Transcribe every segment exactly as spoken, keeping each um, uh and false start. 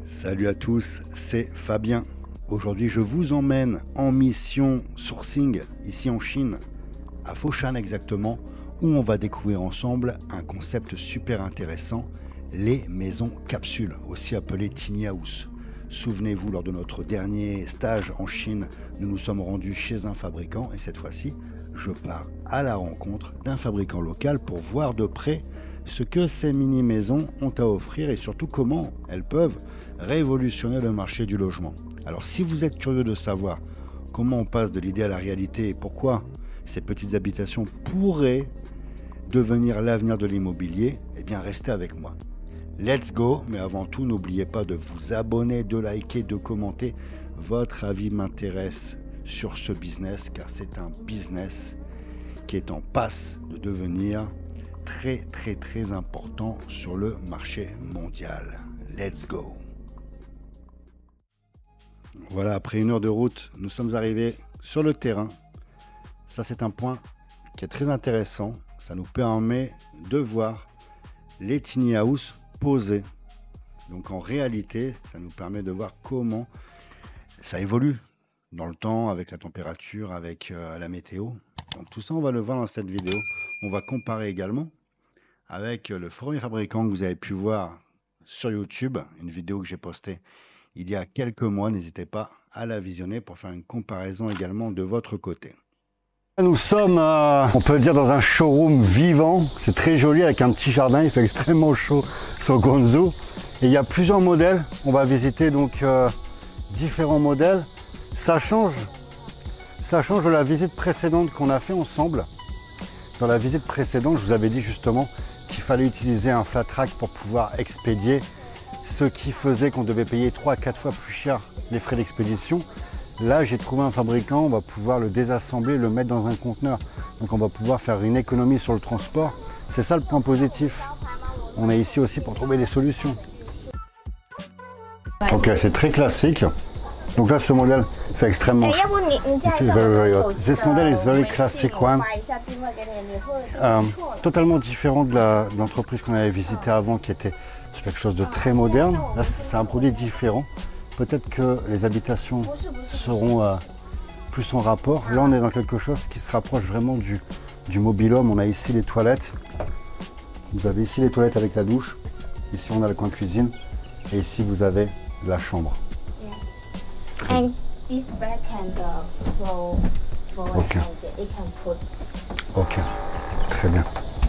Salut à tous, c'est Fabien. Aujourd'hui, je vous emmène en mission sourcing ici en Chine, à Foshan exactement, où on va découvrir ensemble un concept super intéressant, les maisons capsules, aussi appelées tiny house. Souvenez-vous, lors de notre dernier stage en Chine, nous nous sommes rendus chez un fabricant et cette fois-ci, je pars à la rencontre d'un fabricant local pour voir de près ce que ces mini-maisons ont à offrir et surtout comment elles peuvent révolutionner le marché du logement. Alors si vous êtes curieux de savoir comment on passe de l'idée à la réalité et pourquoi ces petites habitations pourraient devenir l'avenir de l'immobilier, eh bien restez avec moi. Let's go, mais avant tout, n'oubliez pas de vous abonner, de liker, de commenter. Votre avis m'intéresse sur ce business car c'est un business qui est en passe de devenir très très très important sur le marché mondial. Let's go. Voilà, après une heure de route, nous sommes arrivés sur le terrain. Ça, c'est un point qui est très intéressant. Ça nous permet de voir les tiny house posées. Donc en réalité, ça nous permet de voir comment ça évolue dans le temps, avec la température, avec euh, la météo. Donc tout ça, on va le voir dans cette vidéo. On va comparer également avec le premier fabricant que vous avez pu voir sur YouTube, une vidéo que j'ai postée il y a quelques mois. N'hésitez pas à la visionner pour faire une comparaison également de votre côté. Nous sommes, euh, on peut le dire, dans un showroom vivant. C'est très joli avec un petit jardin. Il fait extrêmement chaud sur Guangzhou. Et il y a plusieurs modèles. On va visiter donc euh, différents modèles. Ça change, ça change de la visite précédente qu'on a fait ensemble. Dans la visite précédente, je vous avais dit justement qu'il fallait utiliser un flat track pour pouvoir expédier, ce qui faisait qu'on devait payer trois à quatre fois plus cher les frais d'expédition. Là, j'ai trouvé un fabricant, on va pouvoir le désassembler, le mettre dans un conteneur. Donc on va pouvoir faire une économie sur le transport. C'est ça le point positif. On est ici aussi pour trouver des solutions. Ok, c'est très classique. Donc là, ce modèle, c'est extrêmement chaud. This model is very classic one. Euh, totalement différent de l'entreprise qu'on avait visitée avant, qui était sur quelque chose de très moderne. Là, c'est un produit différent. Peut-être que les habitations seront euh, plus en rapport. Là, on est dans quelque chose qui se rapproche vraiment du, du mobil-home. On a ici les toilettes. Vous avez ici les toilettes avec la douche. Ici, on a le coin cuisine. Et ici, vous avez la chambre. And this bed can flow forward Okay. and it can put. Ok, très bien.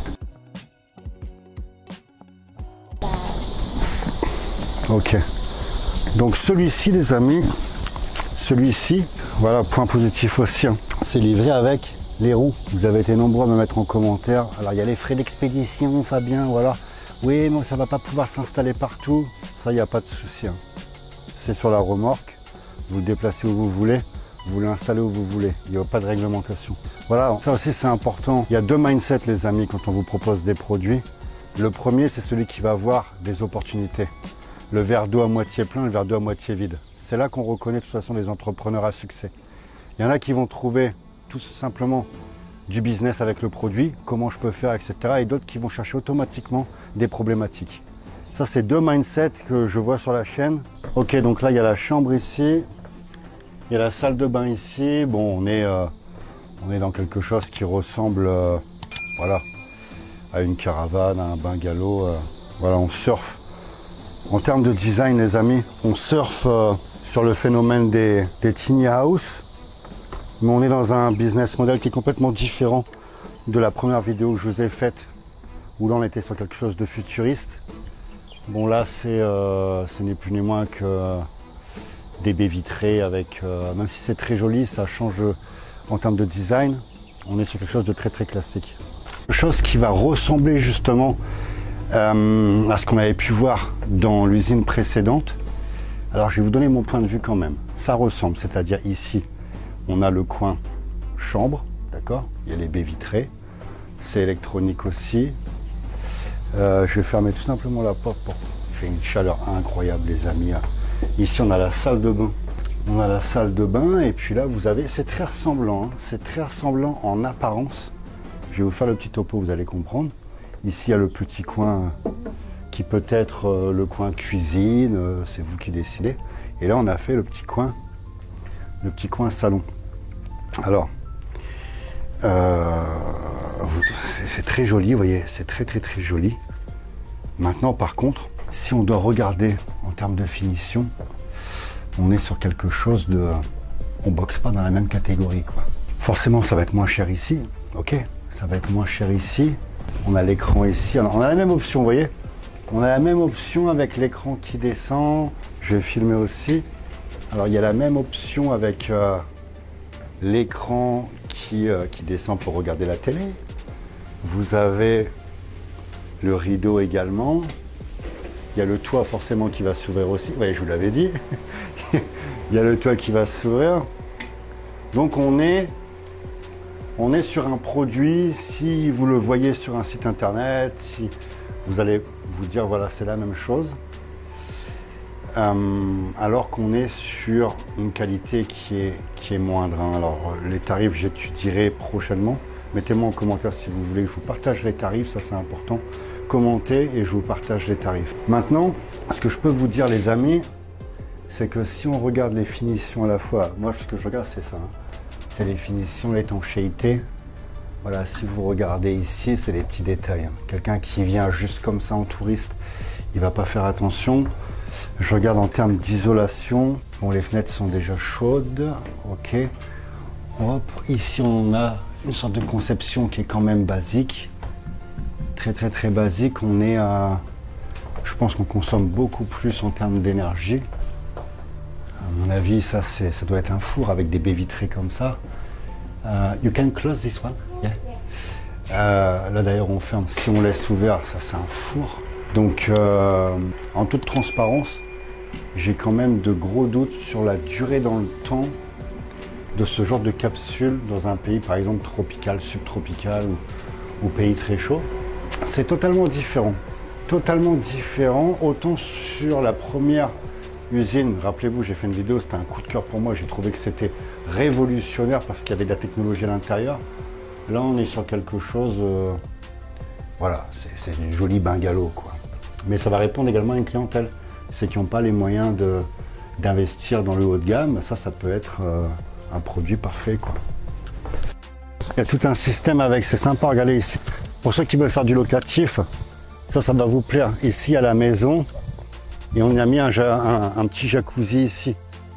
Ok. Donc celui-ci, les amis, celui-ci, voilà, point positif aussi, hein. C'est livré avec les roues. Vous avez été nombreux à me mettre en commentaire. Alors il y a les frais d'expédition, Fabien, voilà. Oui, mais ça va pas pouvoir s'installer partout. Ça, il n'y a pas de souci, hein. C'est sur la remorque. Vous le déplacez où vous voulez, vous l'installez où vous voulez. Il n'y a pas de réglementation. Voilà, ça aussi c'est important. Il y a deux mindsets, les amis, quand on vous propose des produits. Le premier, c'est celui qui va avoir des opportunités. Le verre d'eau à moitié plein, le verre d'eau à moitié vide. C'est là qu'on reconnaît de toute façon les entrepreneurs à succès. Il y en a qui vont trouver tout simplement du business avec le produit, comment je peux faire, et cetera. Et d'autres qui vont chercher automatiquement des problématiques. Ça, c'est deux mindsets que je vois sur la chaîne. Ok, donc là, il y a la chambre ici. Il y a la salle de bain ici. Bon, on est, euh, on est dans quelque chose qui ressemble euh, voilà, à une caravane, à un bungalow. Euh, voilà, on surfe. En termes de design, les amis, on surfe euh, sur le phénomène des, des tiny house. Mais on est dans un business model qui est complètement différent de la première vidéo que je vous ai faite, où là, on était sur quelque chose de futuriste. Bon, là, c'est, euh, ce n'est plus ni moins que euh, des baies vitrées avec, euh, même si c'est très joli, ça change en termes de design. On est sur quelque chose de très très classique. Quelque chose qui va ressembler justement euh, à ce qu'on avait pu voir dans l'usine précédente. Alors, je vais vous donner mon point de vue quand même. Ça ressemble, c'est-à-dire ici, on a le coin chambre, d'accord? Il y a les baies vitrées, c'est électronique aussi. Euh, je vais fermer tout simplement la porte pour il fait une chaleur incroyable, les amis. Ici, on a la salle de bain. On a la salle de bain et puis là, vous avez, c'est très ressemblant, hein, c'est très ressemblant en apparence. Je vais vous faire le petit topo, vous allez comprendre. Ici, il y a le petit coin qui peut être euh, le coin cuisine, euh, c'est vous qui décidez. Et là, on a fait le petit coin, le petit coin salon. Alors, euh, c'est très joli, vous voyez, c'est très très très joli. Maintenant, par contre, si on doit regarder en termes de finition, on est sur quelque chose de... On boxe pas dans la même catégorie, quoi. Forcément, ça va être moins cher ici, ok, ça va être moins cher ici. On a l'écran ici, on a la même option, vous voyez. On a la même option avec l'écran qui descend. Je vais filmer aussi. Alors, il y a la même option avec euh, l'écran qui, euh, qui descend pour regarder la télé. Vous avez le rideau également. Il y a le toit forcément qui va s'ouvrir aussi. Oui, je vous l'avais dit. Il y a le toit qui va s'ouvrir. Donc, on est... On est sur un produit, si vous le voyez sur un site internet, si vous allez vous dire voilà c'est la même chose, euh, alors qu'on est sur une qualité qui est, qui est moindre. Hein. Alors les tarifs j'étudierai prochainement, mettez-moi en commentaire si vous voulez que je vous partage les tarifs, ça c'est important, commentez et je vous partage les tarifs. Maintenant, ce que je peux vous dire les amis, c'est que si on regarde les finitions à la fois, moi ce que je regarde c'est ça, hein. C'est les finitions, l'étanchéité. Voilà, si vous regardez ici, c'est les petits détails. Hein. Quelqu'un qui vient juste comme ça en touriste, il va pas faire attention. Je regarde en termes d'isolation. Bon, les fenêtres sont déjà chaudes. Ok. Hop. Ici, on a une sorte de conception qui est quand même basique. Très, très, très basique. On est à... Je pense qu'on consomme beaucoup plus en termes d'énergie. À mon avis, ça, ça doit être un four avec des baies vitrées comme ça. Uh, you can close this one? Yeah. Euh, là d'ailleurs, on ferme. Si on laisse ouvert, ça c'est un four. Donc, euh, en toute transparence, j'ai quand même de gros doutes sur la durée dans le temps de ce genre de capsule dans un pays, par exemple, tropical, subtropical ou, ou pays très chaud. C'est totalement différent. Totalement différent. Autant sur la première usine, rappelez-vous, j'ai fait une vidéo, c'était un coup de cœur pour moi, j'ai trouvé que c'était révolutionnaire parce qu'il y avait de la technologie à l'intérieur. Là, on est sur quelque chose, euh, voilà, c'est du joli bungalow, quoi. Mais ça va répondre également à une clientèle, ceux qui n'ont pas les moyens d'investir dans le haut de gamme, ça, ça peut être euh, un produit parfait, quoi. Il y a tout un système avec, c'est sympa, regardez ici. Pour ceux qui veulent faire du locatif, ça, ça va vous plaire. Ici, à la maison, et on a mis un, un, un petit jacuzzi ici.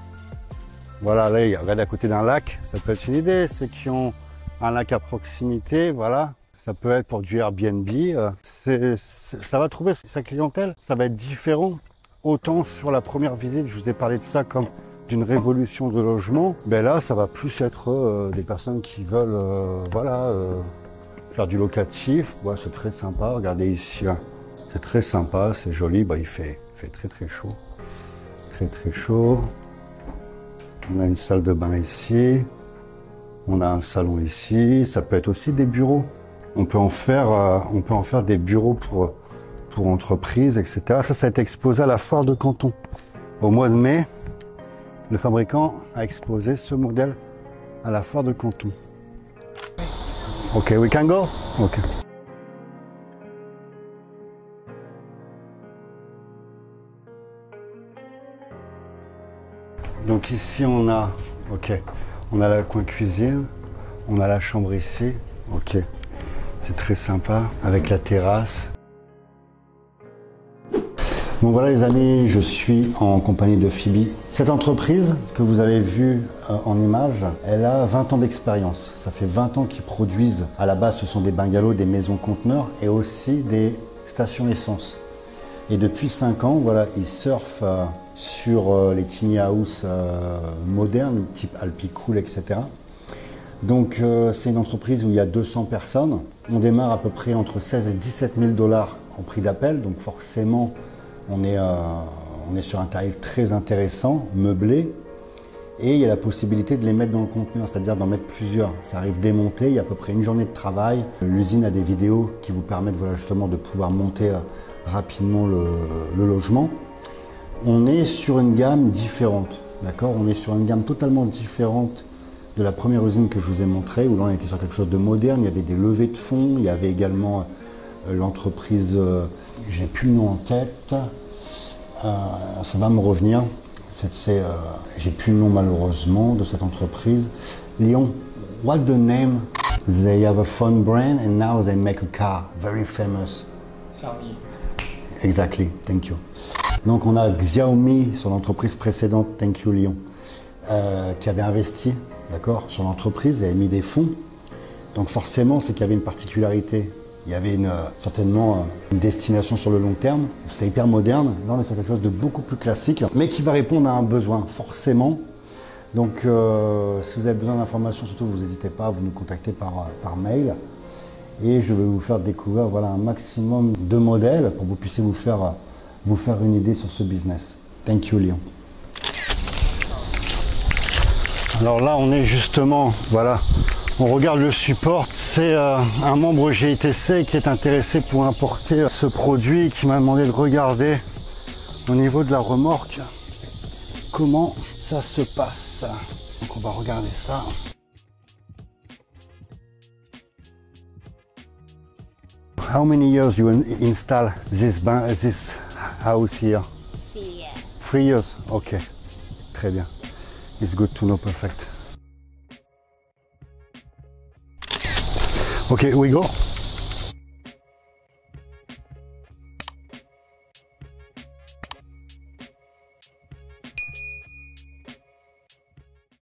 Voilà, là, regardez à côté d'un lac, ça peut être une idée. Ceux qui ont un lac à proximité, voilà, ça peut être pour du Airbnb. C'est, c'est, ça va trouver sa clientèle, ça va être différent. Autant sur la première visite, je vous ai parlé de ça comme d'une révolution de logement. Ben là, ça va plus être euh, des personnes qui veulent, euh, voilà, euh, faire du locatif. Ouais, c'est très sympa. Regardez ici, là. C'est très sympa, c'est joli. Ben, il fait Il fait très très chaud, très très chaud. On a une salle de bain ici, on a un salon ici, ça peut être aussi des bureaux. On peut en faire, euh, on peut en faire des bureaux pour, pour entreprises, et cetera. Ça, ça a été exposé à la foire de Canton. Au mois de mai, le fabricant a exposé ce modèle à la foire de Canton. Ok, we can go? Ok. Donc ici on a, ok, on a le coin cuisine, on a la chambre ici, ok, c'est très sympa avec la terrasse. Bon voilà les amis, je suis en compagnie de Phoebe. Cette entreprise que vous avez vue euh, en image, elle a vingt ans d'expérience. Ça fait vingt ans qu'ils produisent, à la base ce sont des bungalows, des maisons conteneurs et aussi des stations essence. Et depuis cinq ans, voilà, ils surfent euh, sur euh, les tiny house euh, modernes, type Alpicool, et cetera. Donc euh, c'est une entreprise où il y a deux cents personnes. On démarre à peu près entre seize et dix-sept mille dollars en prix d'appel. Donc forcément, on est, euh, on est sur un tarif très intéressant, meublé. Et il y a la possibilité de les mettre dans le conteneur, c'est-à-dire d'en mettre plusieurs. Ça arrive démonté, il y a à peu près une journée de travail. L'usine a des vidéos qui vous permettent voilà, justement de pouvoir monter euh, rapidement le, le logement. On est sur une gamme différente, d'accord? On est sur une gamme totalement différente de la première usine que je vous ai montrée, où là on était sur quelque chose de moderne, il y avait des levées de fonds, il y avait également euh, l'entreprise euh, j'ai plus le nom en tête. Euh, ça va me revenir. C'est, c'est, euh, j'ai plus le nom malheureusement de cette entreprise. Lyon, what the name? They have a phone brand and now they make a car, very famous. Xiaomi. Exactly, thank you. Donc on a Xiaomi sur l'entreprise précédente, thank you Lyon, euh, qui avait investi, d'accord, sur l'entreprise et avait mis des fonds. Donc forcément, c'est qu'il y avait une particularité. Il y avait une, euh, certainement euh, une destination sur le long terme. C'est hyper moderne. Là, on est sur quelque chose de beaucoup plus classique, mais qui va répondre à un besoin, forcément. Donc, euh, si vous avez besoin d'informations, surtout, vous n'hésitez pas à vous nous contacter par, par mail. Et je vais vous faire découvrir voilà, un maximum de modèles pour que vous puissiez vous faire, vous faire une idée sur ce business. Thank you, Lyon. Alors là, on est justement, voilà, on regarde le support. C'est euh, un membre G I T C qui est intéressé pour importer ce produit, qui m'a demandé de regarder au niveau de la remorque comment ça se passe. Donc on va regarder ça. How many years you install this, this house here? Three years. Three years. Okay. Très bien. It's good to know. Perfect. Okay, we go.